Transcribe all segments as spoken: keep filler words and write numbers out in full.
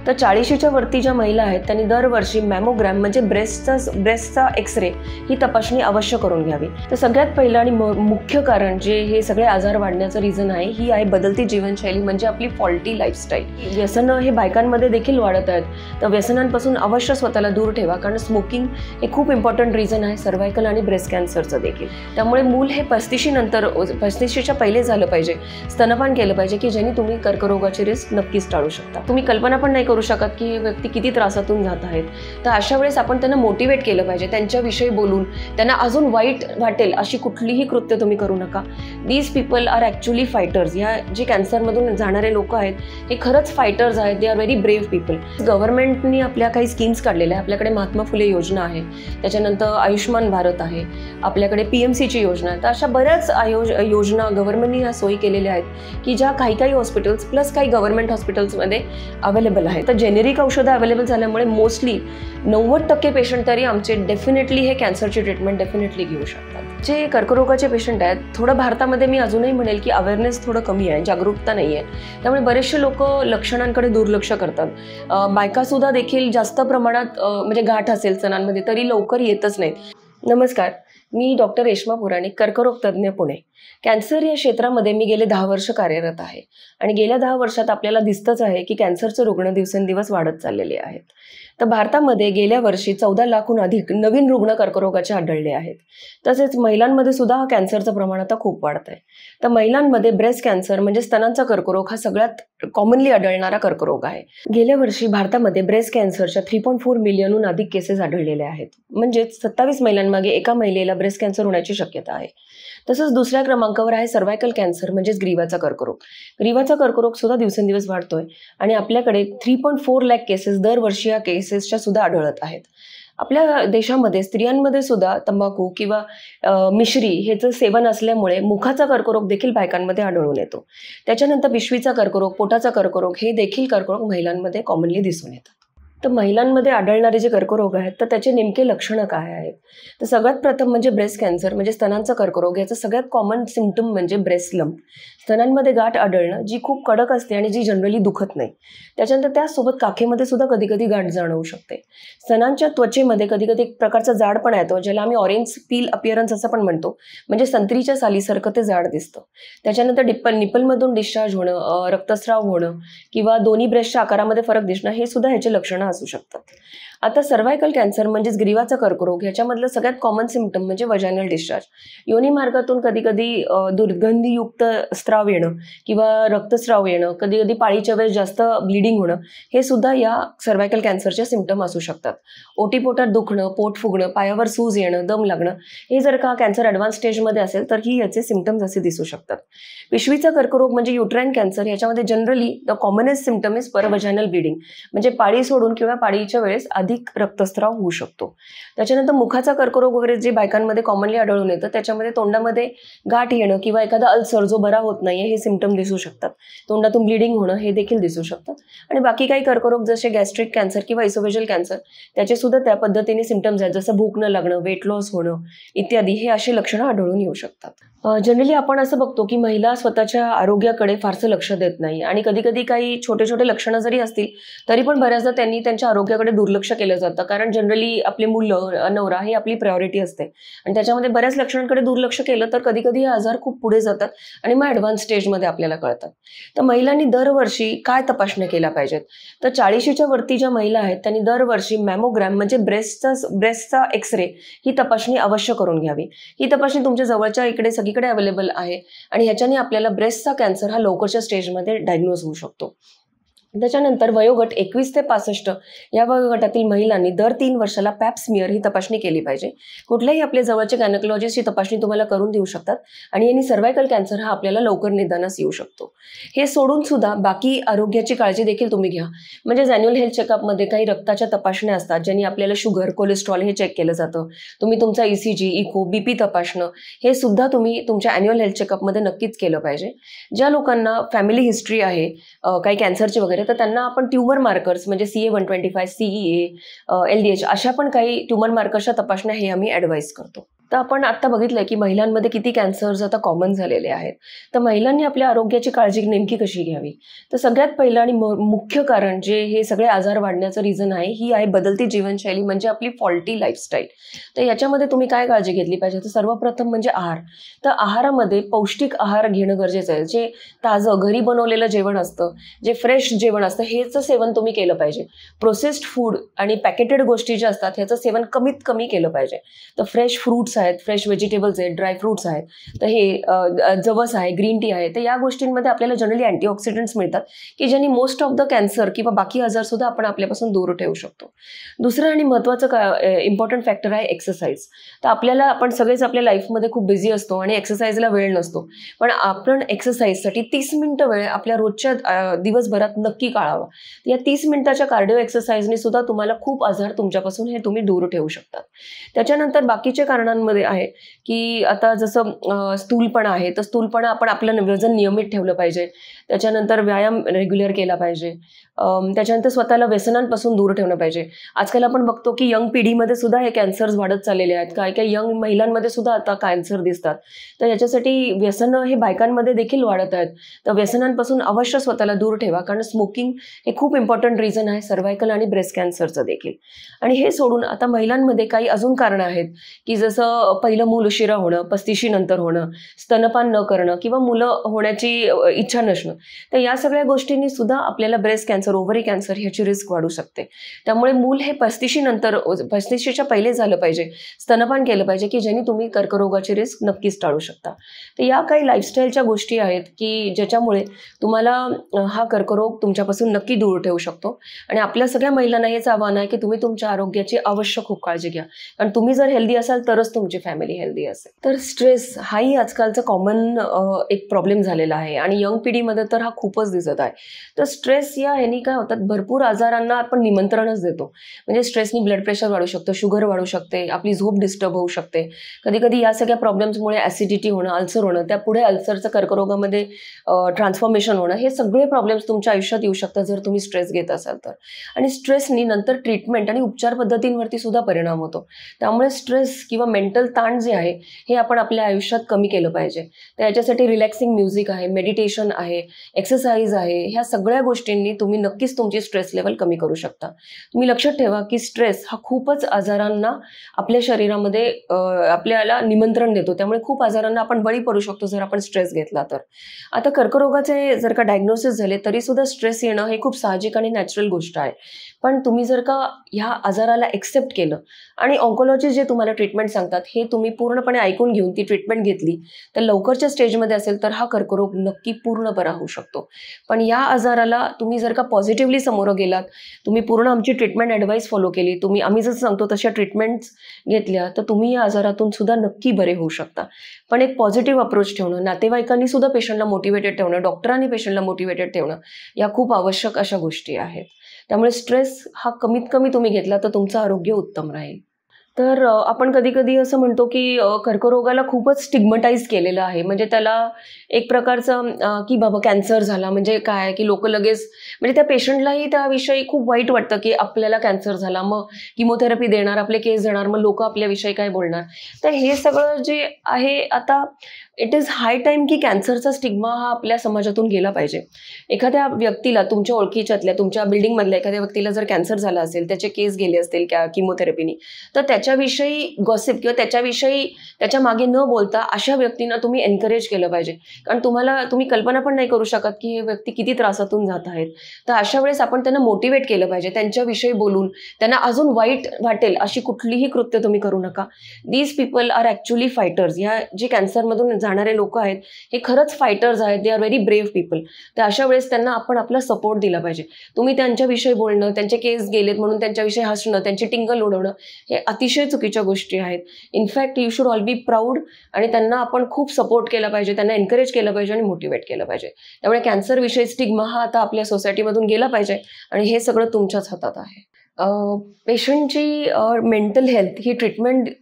तर चाळीशीच्या वरती ज्या महिला आहेत त्यांनी दरवर्षी मॅमोग्रॅम म्हणजे ब्रेस्टचा ब्रेस्टचा एक्सरे ही तपासणी अवश्य करून घ्यावी। तर सगळ्यात पहिलं आणि मुख्य कारण जे हे सगळे आजार वाढण्याचं रिझन आहे ही आहे बदलती जीवनशैली म्हणजे आपली फॉल्टी लाईफस्टाईल। व्यसनं हे बायकांमध्ये देखील वाढत आहेत, तर व्यसनांपासून अवश्य स्वतःला दूर ठेवा, कारण स्मोकिंग हे खूप इम्पॉर्टंट रिझन आहे सर्व्हायकल आणि ब्रेस्ट कॅन्सरचं देखील। त्यामुळे मूल हे पस्तीशी नंतर पस्तीशीच्या पहिले झालं पाहिजे, स्तनपान केलं पाहिजे की ज्यांनी तुम्ही कर्करोगाची रिस्क नक्कीच टाळू शकता। तुम्ही कल्पना पण नाही करू शकत की हे व्यक्ती किती त्रासातून जात आहेत, तर अशा वेळेस आपण त्यांना मोटिवेट केलं पाहिजे, त्यांच्याविषयी बोलून त्यांना अजून वाईट वाटेल अशी कुठलीही कृत्य तुम्ही करू नका। These people are actually fighters. या जे कॅन्सरमधून जाणारे लोक आहेत हे खरंच फायटर्स आहेत, they are very brave people. गव्हर्नमेंटनी आपल्या काही स्कीम्स काढलेल्या आहे, आपल्याकडे महात्मा फुले योजना आहे, त्याच्यानंतर आयुष्मान भारत आहे, आपल्याकडे पी एम सीची योजना आहे। तर अशा बऱ्याच आयोज योजना गव्हर्नमेंटनी ह्या सोयी केलेल्या आहेत की ज्या काही काही हॉस्पिटल्स प्लस काही गव्हर्नमेंट हॉस्पिटल्समध्ये अवेलेबल आहेत। तर जेनेरिक औषधं अवेलेबल झाल्यामुळे मोस्टली नव्वद टक्के पेशंट तरी आमचे डेफिनेटली हे कॅन्सरची ट्रीटमेंट डेफिनेटली घेऊ शकतात। जे कर्करोगाचे पेशंट आहेत, थोडं भारतामध्ये मी अजूनही म्हणेल की अवेअरनेस थोडं कमी आहे, जागरूकता नाही आहे, त्यामुळे बरेचसे लोक लक्षणांकडे दुर्लक्ष करतात। बायकासुद्धा देखील जास्त प्रमाणात म्हणजे गाठ असेल स्तनांमध्ये तरी लवकर येतच नाहीत। नमस्कार, मी डॉक्टर रेश्मा पुराणिक, कर्करोग तज्ज्ञ, पुणे। कॅन्सर या क्षेत्रामध्ये मी गेले दहा वर्ष कार्यरत आहे आणि गेल्या दहा वर्षात आपल्याला दिसतच आहे की कॅन्सरचे रुग्ण दिवसेंदिवस वाढत चाललेले आहेत। तर भारतामध्ये गेल्या वर्षी चौदा लाखहून अधिक नवीन रुग्ण कर्करोगाचे आढळले आहेत। तसेच महिलांमध्ये सुद्धा हा कॅन्सरचं प्रमाण आता खूप वाढत आहे। तर महिलांमध्ये ब्रेस्ट कॅन्सर म्हणजे स्तनांचा कर्करोग हा सगळ्यात कॉमनली आढळणारा कर्करोग आहे। गेल्या वर्षी भारतामध्ये ब्रेस्ट कॅन्सरच्या थ्री पॉईंट फोर मिलियनहून अधिक केसेस आढळलेले आहेत, म्हणजेच सत्तावीस महिलांमागे एका महिलेला ब्रेस्ट कॅन्सर होण्याची शक्यता आहे। तसंच दुसऱ्या क्रमांकावर आहे सर्व्हायकल कॅन्सर म्हणजेच ग्रीवाचा कर्करोग। ग्रीवाचा कर्करोग सुद्धा दिवसेंदिवस वाढतोय आणि आपल्याकडे three point four lakh cases दरवर्षी या केसेसच्या सुद्धा आढळत आहेत। आपल्या देशामध्ये स्त्रियांमध्ये सुद्धा तंबाखू किंवा मिश्री ह्याचं सेवन असल्यामुळे मुखाचा कर्करोग देखील बायकांमध्ये आढळून येतो। त्याच्यानंतर पिशवीचा कर्करोग, पोटाचा कर्करोग हे देखील कर्करोग महिलांमध्ये कॉमनली दिसून येतात। तर महिलांमध्ये आढळणारे जे कर्करोग आहेत तर त्याचे नेमके लक्षणं काय आहेत? तर सगळ्यात प्रथम म्हणजे ब्रेस्ट कॅन्सर म्हणजे स्तनांचा कर्करोग। याचं सगळ्यात कॉमन सिम्पटम म्हणजे ब्रेस्ट लंप, स्तनांमध्ये गाठ आढळणं जी खूप कडक असते आणि जी जनरली दुखत नाही। त्याच्यानंतर त्यासोबत काखेमध्ये सुद्धा कधी कधी गाठ जाणवू शकते। स्तनांच्या त्वचेमध्ये कधी कधी एक प्रकारचा जाडपणा येतो, ज्याला आम्ही ऑरेंज पील अपिअरन्स असं पण म्हणतो, म्हणजे संत्रीच्या सालीसारखं ते जाड दिसतं। त्याच्यानंतर डिप्पल निपलमधून डिस्चार्ज होणं, रक्तस्राव होणं किंवा दोन्ही ब्रेस्टच्या आकारामध्ये फरक दिसणं हे सुद्धा ह्याचे लक्षणं असू शकतात। आता सर्व्हायकल कॅन्सर म्हणजेच ग्रीवाचा कर्करोग ह्याच्यामधलं सगळ्यात कॉमन सिम्पटम म्हणजे वजायनल डिस्चार्ज। योनी मार्गातून कधी कधी दुर्गंधीयुक्त स्त्राव येणं किंवा रक्तस्राव येणं, कधी कधी पाळीच्या वेळेस जास्त ब्लिडिंग होणं हे सुद्धा या सर्व्हायकल कॅन्सरचे सिम्पटम असू शकतात। ओटीपोटात दुखणं, पोट फुगणं, पायावर सूज येणं, दम लागणं हे जर का कॅन्सर ॲडव्हान्स स्टेजमध्ये असेल तर ही याचे सिम्पटम्स असे दिसू शकतात। पिशवीचा कर्करोग म्हणजे युट्राईन कॅन्सर, याच्यामध्ये generally the commonest symptom is per vaginal bleeding, म्हणजे पाळी सोडून किंवा पाळीच्या वेळेस अधिक रक्तस्राव होऊ शकतो। त्याच्यानंतर मुखाचा कर्करोग वगैरे जे बायकांमध्ये कॉमनली आढळून येतं त्याच्यामध्ये तोंडामध्ये गाठ येणं किंवा एखादा अल्सर जो बरा होत नाहीये हे सिम्पटम दिसू शकतात। तोंडातून ब्लिडिंग होणं हे देखील दिसू शकतं। आणि बाकी काही कर्करोग जसे गॅस्ट्रिक कॅन्सर किंवा इसोफेजियल कॅन्सर त्याचे सुद्धा त्या पद्धतीने सिम्पटम्स आहेत, जसं भूक न लागणं, वेट लॉस होणं इत्यादी हे अशी लक्षणं आढळून येऊ शकतात। जनरली आपण असं बघतो की महिला स्वतःच्या आरोग्याकडे फारसं लक्ष देत नाही आणि कधी कधी काही छोटे छोटे लक्षणं जरी असतील तरी पण बऱ्याचदा त्यांनी त्यांच्या आरोग्याकडे दुर्लक्ष केलं जातं, कारण जनरली आपले मुलं, नवरा हे आपली प्रायोरिटी असते आणि त्याच्यामध्ये बऱ्याच लक्षणांकडे दुर्लक्ष केलं तर कधी कधी हे आजार खूप पुढे जातात आणि मग ॲडव्हान्स स्टेजमध्ये आपल्याला कळतात। तर महिलांनी दरवर्षी काय तपासण्या केल्या पाहिजेत? तर चाळीशीच्या वरती ज्या महिला आहेत त्यांनी दरवर्षी मॅमोग्रॅम म्हणजे ब्रेस्टचा ब्रेस्टचा एक्सरे ही तपासणी अवश्य करून घ्यावी। ही तपासणी तुमच्या जवळच्या इकडे सगळीकडे अवेलेबल आहे आणि ह्याच्याने आपल्याला ब्रेस्टचा कॅन्सर हा लवकरच्या स्टेजमध्ये डायग्नोज होऊ शकतो। त्याच्यानंतर वयोगट एकवीस ते पासष्ट या वयोगटातील महिलांनी दर तीन वर्षाला पॅप स्मिअर ही तपासणी केली पाहिजे। कुठल्याही आपल्या जवळचे गायनेकोलॉजिस्ट ही तपासणी तुम्हाला करून देऊ शकतात आणि यांनी सर्व्हायकल कॅन्सर हा आपल्याला लवकर निदानास येऊ शकतो। हे सोडून सुद्धा बाकी आरोग्याची काळजी देखील तुम्ही घ्या, म्हणजे ॲन्युअल हेल्थ चेकअपमध्ये काही रक्ताच्या तपासण्या असतात ज्यांनी आपल्याला शुगर, कोलेस्ट्रॉल हे चेक केलं जातं। तुम्ही तुमचा ईसीजी, इको, बीपी तपासणं हे सुद्धा तुम्ही तुमच्या ॲन्युअल हेल्थ चेकअपमध्ये नक्कीच केलं पाहिजे। ज्या लोकांना फॅमिली हिस्ट्री आहे काही कॅन्सरची वगैरे तर त्यांना आपण ट्यूमर मार्कर्स म्हणजे C A one twenty five, CEA, L D H अशा पण काही ट्यूमर मार्कर्सच्या तपासण्या हे आम्ही ॲडवाईस करतो। तर आपण आता बघितलंय की महिलांमध्ये किती कॅन्सर्स आता कॉमन झालेले आहेत. तर महिलांनी आपल्या आरोग्याची काळजी नेमकी कशी घ्यावी? तर सगळ्यात पहिलं आणि मुख्य कारण जे हे सगळे आजार वाढण्याचं रिझन आहे, ही आहे बदलती जीवनशैली, म्हणजे आपली फॉल्टी लाईफस्टाईल. तर याच्यामध्ये तुम्ही काय काळजी घेतली पाहिजे? तर सर्वप्रथम म्हणजे आहार. तर आहारामध्ये पौष्टिक आहार घेणं गरजेचं आहे. जे ताजं घरी बनवलेलं जेवण असतं, जे फ्रेश जेवण असतं, हेच सेवन तुम्ही केलं पाहिजे. प्रोसेस्ड फूड आणि पॅकेटेड गोष्टी ज्या असतात ह्याचं सेवन कमीत कमी केलं पाहिजे. तर फ्रेश फ्रूट्स आहेत, फ्रेश व्हेजिटेबल्स आहेत, ड्राय फ्रूट्स आहेत, तर हे जवस आहे, ग्रीन टी आहे, तर या गोष्टींमध्ये आपल्याला जनरली अँटीऑक्सिडंट्स मिळतात की ज्यांनी मोस्ट ऑफ द कॅन्सर किंवा बाकी आजार सुद्धा आपण आपल्यापासून दूर ठेवू शकतो. दुसरं आणि महत्त्वाचं का इम्पॉर्टंट फॅक्टर आहे एक्सरसाइज. तर आपल्याला आपण सगळेच आपल्या लाईफमध्ये खूप बिझी असतो आणि एक्सरसाइजला वेळ नसतो, पण आपण एक्सरसाइजसाठी तीस मिनिटं वेळ आपल्या रोजच्या दिवसभरात नक्की काढावा. या तीस मिनिटाच्या कार्डिओ एक्सरसाइजने सुद्धा तुम्हाला खूप आजार तुमच्यापासून हे तुम्ही दूर ठेवू शकतात. त्याच्यानंतर बाकीच्या कारणांमध्ये आहे की आता जसं स्थूलपणा आहे, तर स्थूलपणा आपण आपलं वजन नियमित ठेवलं पाहिजे. त्याच्यानंतर व्यायाम रेग्युलर केला पाहिजे. त्याच्यानंतर स्वतःला व्यसनांपासून दूर ठेवलं पाहिजे. आजकाल आपण बघतो की यंग पिढीमध्ये सुद्धा हे कॅन्सर्स वाढत चाललेले आहेत. काही काही यंग महिलांमध्ये सुद्धा आता कॅन्सर दिसतात. तर याच्यासाठी व्यसनं हे बायकांमध्ये देखील वाढत आहेत. तर व्यसनांपासून अवश्य स्वतःला दूर ठेवा, कारण स्मोकिंग हे खूप इम्पॉर्टंट रिझन आहे सर्व्हायकल आणि ब्रेस्ट कॅन्सरचं देखील. आणि हे सोडून आता महिलांमध्ये काही अजून कारणं आहेत की जसं पहिलं मूल उशिरा होणं, पस्तीशी नंतर होणं, स्तनपान न करणं किंवा मुलं होण्याची इच्छा नसणं. तर या सगळ्या गोष्टींनी सुद्धा आपल्याला ब्रेस्ट कॅन्सर, ओव्हरी कॅन्सर ह्याची रिस्क वाढू शकते. त्यामुळे मूल हे पस्तीशी नंतर, पस्तीशीच्या पहिले झालं पाहिजे. स्तनपान केलं पाहिजे की ज्यांनी तुम्ही कर्करोगाची रिस्क नक्कीच टाळू शकता. तर या काही लाईफस्टाईलच्या गोष्टी आहेत की ज्याच्यामुळे तुम्हाला हा कर्करोग तुमच्यापासून नक्की दूर ठेवू शकतो. आणि आपल्या सगळ्या महिलांना हेच आव्हान आहे की तुम्ही तुमच्या आरोग्याची अवश्य खूप काळजी घ्या, कारण तुम्ही जर हेल्दी असाल तरच तुमची फॅमिली हेल्दी असेल. तर स्ट्रेस हाही आजकालचा कॉमन एक प्रॉब्लेम झालेला आहे आणि यंग पिढीमध्ये तर हा खूपच दिसत आहे. तर स्ट्रेस या ह्यानी काय होतात, भरपूर आजारांना आपण निमंत्रणच देतो. म्हणजे स्ट्रेसनी ब्लड प्रेशर वाढू शकतं, शुगर वाढू शकते, आपली झोप डिस्टर्ब होऊ शकते. कधी कधी या सगळ्या प्रॉब्लेम्समुळे ॲसिडिटी होणं, अल्सर होणं, त्या पुढे अल्सरचं कर्करोगामध्ये ट्रान्सफॉर्मेशन होणं, हे सगळे प्रॉब्लेम्स तुमच्या आयुष्यात येऊ शकतात जर तुम्ही स्ट्रेस घेत असाल तर. आणि स्ट्रेसनी नंतर ट्रीटमेंट आणि उपचार पद्धतींवरती सुद्धा परिणाम होतो. त्यामुळे स्ट्रेस किंवा मेंटल ताण जे आहे हे आपण आपल्या आयुष्यात कमी केलं पाहिजे. तर याच्यासाठी रिलॅक्सिंग म्युझिक आहे, मेडिटेशन आहे, एक्सरसाइज आहे, ह्या सगळ्या गोष्टींनी तुम्ही नक्कीच तुमची स्ट्रेस लेवल कमी करू शकता. तुम्ही लक्षात ठेवा की स्ट्रेस हा खूपच आजारांना आपल्या शरीरामध्ये आपल्याला निमंत्रण देतो. त्यामुळे खूप आजारांना आपण बळी पडू शकतो जर आपण स्ट्रेस घेतला तर. आता कर्करोगाचे जर का डायग्नोसिस झाले तरी सुद्धा स्ट्रेस येणं हे खूप साहजिक आणि नॅचरल गोष्ट आहे. पण तुम्ही जर का ह्या आजाराला एक्सेप्ट केलं आणि ऑन्कोलॉजिस्ट जे तुम्हाला ट्रीटमेंट सांगतात हे तुम्ही पूर्णपणे ऐकून घेऊन ती ट्रीटमेंट घेतली तर लवकरच्या स्टेजमध्ये असेल तर हा कर्करोग नक्की पूर्ण बरा होऊ शकतो. पण या आजाराला तुम्ही जर का पॉझिटिव्हली समोर गेलात, तुम्ही पूर्ण आमची ट्रीटमेंट ॲडवाईस फॉलो केली, तुम्ही आम्ही जसं सांगतो तशा ट्रीटमेंट्स घेतल्या, तर तुम्ही या आजारातून सुद्धा नक्की बरे होऊ शकता. पण एक पॉझिटिव्ह अप्रोच ठेवणं, नातेवाईकांनी सुद्धा पेशंटला मोटिवेटेड ठेवणं, डॉक्टरांनी पेशंटला मोटिवेटेड ठेवणं, या खूप आवश्यक अशा गोष्टी आहेत. त्यामुळे स्ट्रेस हा कमीत कमी तुम्ही घेतला तर तुमचं आरोग्य उत्तम राहील. तर आपण कधी कधी असं म्हणतो की कर्करोगाला खूपच स्टिग्मटाईज केलेलं आहे. म्हणजे त्याला एक प्रकारचं की बाबा कॅन्सर झाला म्हणजे काय, की लोक लगेच, म्हणजे त्या पेशंटलाही त्याविषयी खूप वाईट वाटतं की आपल्याला कॅन्सर झाला, मग किमोथेरपी देणार, आपले केस जाणार, मग लोक आपल्याविषयी काय बोलणार. तर हे सगळं जे आहे आता इट इज हाय टाईम की कॅन्सरचा स्टिग्मा हा आपल्या समाजातून गेला पाहिजे. एखाद्या व्यक्तीला, तुमच्या ओळखीच्यातल्या, तुमच्या बिल्डिंगमधल्या एखाद्या व्यक्तीला जर कॅन्सर झाला असेल, त्याचे केस गेले असतील क्या किमोथेरपीनी, तर त्याच्याविषयी गॉसिप किंवा त्याच्याविषयी त्याच्या मागे न बोलता अशा व्यक्तींना तुम्ही एनकरेज केलं पाहिजे. कारण तुम्हाला तुम्ही कल्पना पण नाही करू शकत की हे व्यक्ती किती त्रासातून जात आहेत. तर अशा वेळेस आपण त्यांना मोटिवेट केलं पाहिजे. त्यांच्याविषयी बोलून त्यांना अजून वाईट वाटेल अशी कुठलीही कृत्य तुम्ही करू नका. These people are actually fighters. ह्या जे कॅन्सरमधून जाणारे लोक आहेत हे खरंच फायटर्स आहेत. They are very brave people. तर अशा वेळेस त्यांना आपण आपला सपोर्ट दिला पाहिजे. तुम्ही त्यांच्याविषयी बोलणं, त्यांचे केस गेलेत म्हणून त्यांच्याविषयी हसणं, त्यांची टिंगल उडवणं हे अतिशय चुकीच्या गोष्टी आहेत. In fact you should all be proud. आणि त्यांना आपण खूप सपोर्ट केला पाहिजे, त्यांना एनकरेज केलं पाहिजे आणि मोटिवेट केलं पाहिजे. त्यामुळे कॅन्सरविषयी स्टिग्मा हा आता आपल्या सोसायटीमधून गेला पाहिजे आणि हे सगळं तुमच्याच हातात आहे. पेशंटची मेंटल हेल्थ ही ट्रीटमेंट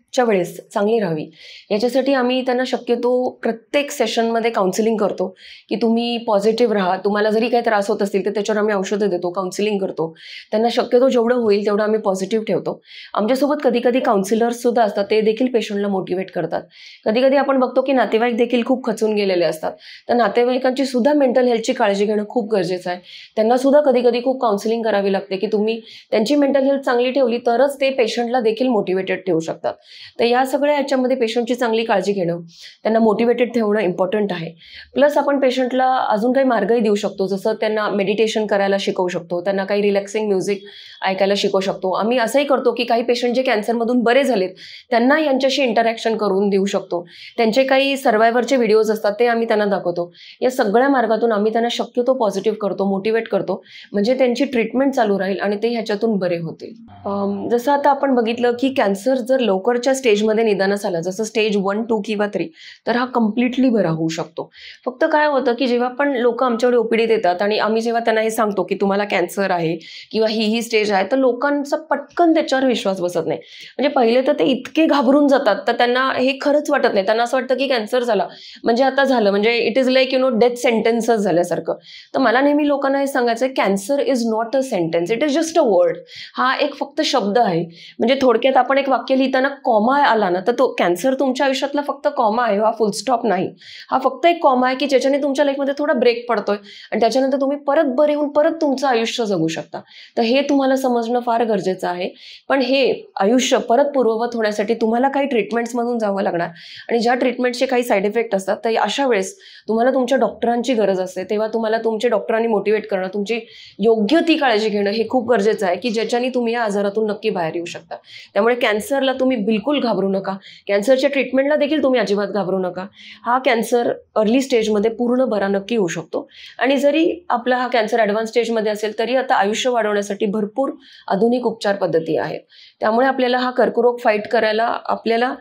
च्या वेळेस चांगली राहावी याच्यासाठी आम्ही त्यांना शक्यतो प्रत्येक सेशनमध्ये काउन्सिलिंग करतो की तुम्ही पॉझिटिव्ह राहा. तुम्हाला जरी काही त्रास होत असतील तर त्याच्यावर आम्ही औषधं देतो, काउन्सिलिंग करतो. त्यांना शक्यतो जेवढं होईल तेवढं आम्ही पॉझिटिव्ह ठेवतो. आमच्यासोबत कधी कधी काउन्सिलर्ससुद्धा असतात, ते देखील पेशंटला मोटिवेट करतात. कधी कधी आपण बघतो की नातेवाईक देखील खूप खचून गेलेले असतात, तर नातेवाईकांची सुद्धा मेंटल हेल्थची काळजी घेणं खूप गरजेचं आहे. त्यांना सुद्धा कधी कधी खूप काउन्सिलिंग करावी लागते की तुम्ही त्यांची मेंटल हेल्थ चांगली ठेवली तरच ते पेशंटला देखील मोटिवेटेड ठेवू शकतात. तर या सगळ्या याच्यामध्ये पेशंटची चांगली काळजी घेणं, त्यांना मोटिवेटेड ठेवणं इम्पॉर्टंट आहे. प्लस आपण पेशंटला अजून काही मार्गही देऊ शकतो, जसं त्यांना मेडिटेशन करायला शिकवू शकतो, त्यांना काही रिलॅक्सिंग म्युझिक ऐकायला शिकवू शकतो. आम्ही असंही करतो की काही पेशंट जे कॅन्सरमधून बरे झालेत त्यांना यांच्याशी इंटरॅक्शन करून देऊ शकतो. त्यांचे काही सर्वायव्हरचे व्हिडिओज असतात ते आम्ही त्यांना दाखवतो. या सगळ्या मार्गातून आम्ही त्यांना शक्यतो पॉझिटिव्ह करतो, मोटिवेट करतो, म्हणजे त्यांची ट्रीटमेंट चालू राहील आणि ते ह्याच्यातून बरे होतील. जसं आता आपण बघितलं की कॅन्सर जर लवकरच्या स्टेजमध्ये निदानास आलं, जसं स्टेज वन टू किंवा थ्री, तर हा कम्प्लिटली बरा होऊ शकतो. फक्त काय होतं की जेव्हा पण लोक आमच्याकडे ओपीडीत येतात आणि आम्ही जेव्हा त्यांना हे सांगतो की तुम्हाला कॅन्सर आहे किंवा ही ही स्टेज आहे, तर लोकांचा पटकन त्याच्यावर विश्वास बसत नाही. म्हणजे पहिले तर ते इतके घाबरून जातात, तर त्यांना हे खरंच वाटत नाही. त्यांना असं वाटतं की कॅन्सर झाला म्हणजे आता झालं, म्हणजे it is like you know death सेंटेन्सच झाल्यासारखं. तर मला नेहमी लोकांना हे सांगायचं आहे, cancer is not a sentence, it is just a word. हा एक फक्त शब्द आहे. म्हणजे थोडक्यात आपण एक वाक्य लिहिताना कॉमा आला ना, तर तो कॅन्सर तुमच्या आयुष्यातला फक्त कॉमा आहे, हा फुल स्टॉप नाही. हा फक्त एक कॉमा आहे की ज्याच्याने तुमच्या लाईफमध्ये थोडा ब्रेक पडतोय आणि त्याच्यानंतर तुम्ही परत बरे होऊन परत तुमचं आयुष्य जगू शकता. तर हे तुम्हाला समजणं फार गरजेचं आहे. पण हे आयुष्य परत पूर्ववत होण्यासाठी तुम्हाला काही ट्रीटमेंट्समधून जावं लागणार आणि ज्या ट्रीटमेंटचे काही साईड इफेक्ट असतात, तर अशा वेळेस तुम्हाला तुमच्या डॉक्टरांची गरज असते. तेव्हा तुम्हाला तुमच्या डॉक्टरांनी मोटिवेट करणं, तुमची योग्य ती काळजी घेणं हे खूप गरजेचं आहे की ज्याच्याने तुम्ही या आजारातून नक्की बाहेर येऊ शकता. त्यामुळे कॅन्सरला तुम्ही बिलकुल घाबरू नका. कॅन्सरच्या ट्रीटमेंटला देखील तुम्ही अजिबात घाबरू नका. हा कॅन्सर अर्ली स्टेजमध्ये पूर्ण बरा नक्की होऊ शकतो आणि जरी आपला हा कॅन्सर ॲडव्हान्स स्टेजमध्ये असेल तरी आता आयुष्य वाढवण्यासाठी भरपूर आधुनिक उपचार पद्धती आहेत. त्यामुळे आपल्याला हा कर्करोग फाईट करायला आपल्याला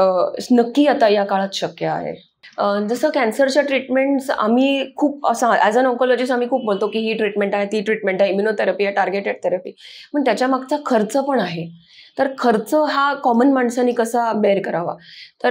नक्की आता या काळात शक्य आहे. जसं कॅन्सरच्या ट्रीटमेंट्स आम्ही खूप असं ॲज अन ऑन्कोलॉजिस्ट आम्ही खूप बोलतो की ही ट्रीटमेंट आहे, ती ट्रीटमेंट आहे, इम्युनोथेरपी आहे, टार्गेटेड थेरपी, पण त्याच्या मागचा खर्च पण आहे. तर खर्च हा कॉमन माणसांनी कसा बेअर करावा, तर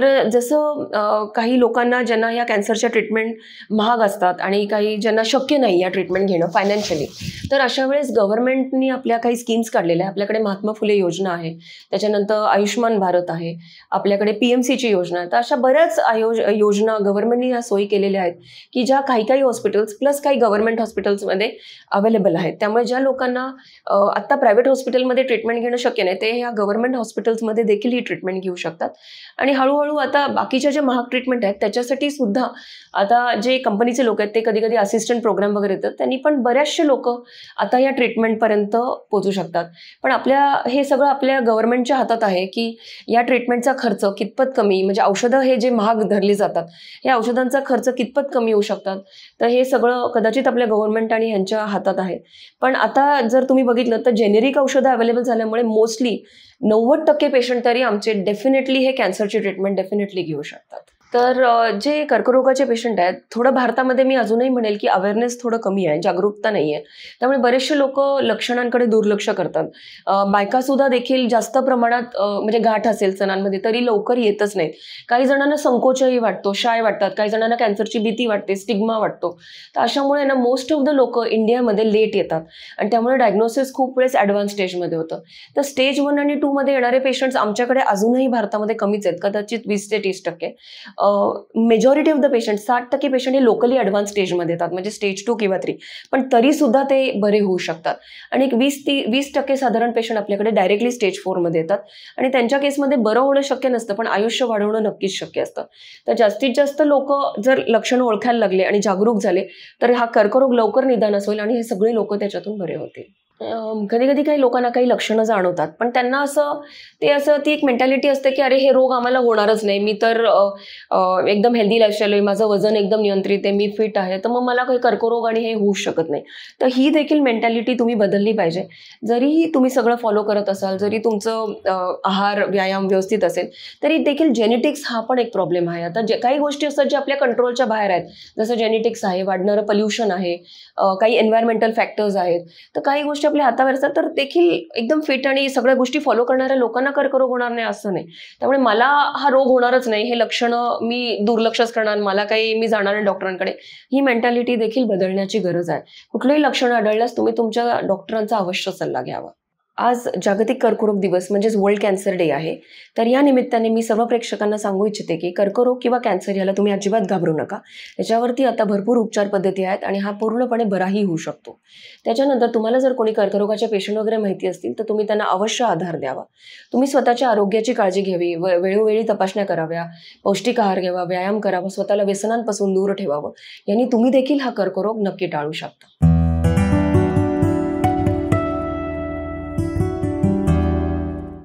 जसं काही लोकांना ज्यांना या कॅन्सरच्या ट्रीटमेंट महाग असतात आणि काही ज्यांना शक्य नाही या ट्रीटमेंट घेणं फायनान्शियली, तर अशा वेळेस गव्हर्नमेंटनी आपल्या काही स्कीम्स काढलेल्या आहे. आपल्याकडे महात्मा फुले योजना आहे, त्याच्यानंतर आयुष्मान भारत आहे, आपल्याकडे पी एम सीची योजना आहे. तर अशा बऱ्याच आयोज योजना गव्हर्नमेंटनी ह्या सोयी केलेल्या आहेत की ज्या काही काही हॉस्पिटल्स प्लस काही गव्हर्नमेंट हॉस्पिटल्समध्ये अवेलेबल आहेत. त्यामुळे ज्या लोकांना आत्ता प्रायव्हेट हॉस्पिटलमध्ये ट्रीटमेंट घेणं शक्य नाही, ते ह्या गव्हर्नमेंट हॉस्पिटल्समध्ये देखील ही ट्रीटमेंट घेऊ शकतात. आणि हळूहळू आता बाकीच्या ज्या महाग ट्रीटमेंट आहेत त्याच्यासाठी सुद्धा आता जे कंपनीचे लोक आहेत ते कधी कधी असिस्टंट प्रोग्राम वगैरे येतात, त्यांनी पण बऱ्याचशे लोक आता या ट्रीटमेंटपर्यंत पोहोचू शकतात. पण आपल्या हे सगळं आपल्या गव्हर्नमेंटच्या हातात आहे की या ट्रीटमेंटचा खर्च कितपत कमी, म्हणजे औषधं हे जे महाग धरली जातात या औषधांचा खर्च कितपत कमी होऊ शकतात, तर हे सगळं कदाचित आपल्या गव्हर्नमेंट आणि ह्यांच्या हातात आहे. पण आता जर तुम्ही बघितलं तर जेनेरिक औषधं अवेलेबल झाल्यामुळे मोस्टली नव्वद टक्के पेशंट तरी आमचे डेफिनेटली हे कॅन्सरची ट्रीटमेंट डेफिनेटली घेऊ शकतात. तर जे कर्करोगाचे पेशंट आहेत, थोडं भारतामध्ये मी अजूनही म्हणेल की अवेअरनेस थोडं कमी आहे, जागरूकता नाही आहे. त्यामुळे बरेचसे लोक लक्षणांकडे दुर्लक्ष करतात. बायकासुद्धा देखील जास्त प्रमाणात म्हणजे गाठ असेल सणांमध्ये तरी लवकर येतच नाहीत. काही जणांना संकोचही वाटतो, शाय वाटतात, काही जणांना कॅन्सरची भीती वाटते, स्टिग्मा वाटतो. तर अशामुळे ना मोस्ट ऑफ द लोक इंडियामध्ये लेट येतात आणि त्यामुळे डायग्नोसिस खूप वेळेस ॲडव्हान्स स्टेजमध्ये होतं. तर स्टेज वन आणि टू मध्ये येणारे पेशंट्स आमच्याकडे अजूनही भारतामध्ये कमीच आहेत, कदाचित वीस ते तीस टक्के. मेजॉरिटी ऑफ द पेशंट साठ टक्के पेशंट हे लोकली ॲडव्हान्स स्टेजमध्ये येतात, म्हणजे स्टेज टू किंवा थ्री, पण तरी सुद्धा ते बरे होऊ शकतात. आणि एक वीस ती वीस टक्के साधारण पेशंट आपल्याकडे डायरेक्टली स्टेज फोरमध्ये येतात आणि त्यांच्या केसमध्ये बरं होणं शक्य नसतं, पण आयुष्य वाढवणं नक्कीच शक्य असतं. तर जास्तीत जास्त लोक जर लक्षणं ओळखायला लागले आणि जागरूक झाले तर हा कर्करोग लवकर निदानास होईल आणि हे सगळे लोक त्याच्यातून बरे होतील. कधी कधी काही लोकांना काही लक्षणं जाणवतात, पण त्यांना असं ते असं ती एक मेंटॅलिटी असते की अरे हे रोग आम्हाला होणारच नाही, मी तर एकदम हेल्दी लाईफस्टाईल आहे, माझं वजन एकदम नियंत्रित आहे, मी फिट आहे, तर मग मला काही कर्करोग आणि हे होऊ शकत नाही. तर ही देखील मेंटॅलिटी तुम्ही बदलली पाहिजे. जरी तुम्ही सगळं फॉलो करत असाल, जरी तुमचं आहार व्यायाम व्यवस्थित असेल, तरी देखील जेनेटिक्स हा पण एक प्रॉब्लेम आहे. आता जे काही गोष्टी असतात ज्या आपल्या कंट्रोलच्या बाहेर आहेत, जसं जेनेटिक्स आहे, वाढणारं पोल्युशन आहे, काही एन्व्हायरमेंटल फॅक्टर्स आहेत, तर काही गोष्टी गोष्टी आपल्या हातावर असतात तर देखील एकदम फिट आणि सगळ्या गोष्टी फॉलो करणाऱ्या लोकांना कर्करोग होणार नाही असं नाही. त्यामुळे मला हा रोग होणारच नाही हे लक्षणं मी दुर्लक्षच करणार, मला काही मी जाणार नाही डॉक्टरांकडे, ही मेंटॅलिटी देखील बदलण्याची गरज आहे. कुठलेही लक्षणं आढळल्यास तुम्ही तुमच्या डॉक्टरांचा अवश्य सल्ला घ्यावा. आज जागतिक कर्करोग दिवस म्हणजेच वर्ल्ड कॅन्सर डे आहे. तर या निमित्ताने मी सर्व प्रेक्षकांना सांगू इच्छिते की कर्करोग किंवा कॅन्सर याला तुम्ही अजिबात घाबरू नका. याच्यावरती आता भरपूर उपचार पद्धती आहेत आणि हा पूर्णपणे बराही होऊ शकतो. त्याच्यानंतर तुम्हाला जर कोणी कर्करोगाचे पेशंट वगैरे माहिती असतील तर तुम्ही त्यांना अवश्य आधार द्यावा. तुम्ही स्वतःच्या आरोग्याची काळजी घ्यावी, वेळोवेळी तपासण्या कराव्या, पौष्टिक आहार घ्यावा, व्यायाम करावा, स्वतःला व्यसनांपासून दूर ठेवावं. यांनी तुम्ही देखील हा कर्करोग नक्की टाळू शकता.